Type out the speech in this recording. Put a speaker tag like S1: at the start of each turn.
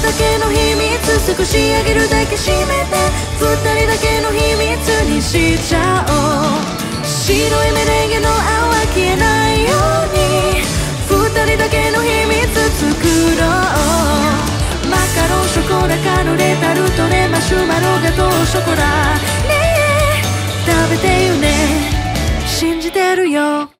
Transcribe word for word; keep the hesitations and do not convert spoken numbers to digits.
S1: だけの秘密少しあげるだけ閉めて二人だけの秘密にしちゃおう白いメレンゲの泡消えないように二人だけの秘密作ろうマカロンショコラカヌレタルトねマシュマロガトーショコラねえ食べてよね信じてるよ